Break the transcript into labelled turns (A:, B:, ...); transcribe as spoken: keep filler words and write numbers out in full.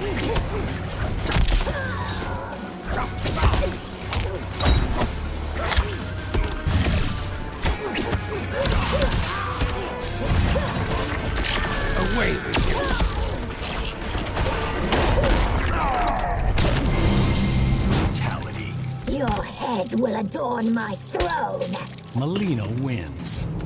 A: Away with you!
B: Brutality.
C: Your head will adorn my throne.
B: Melina wins.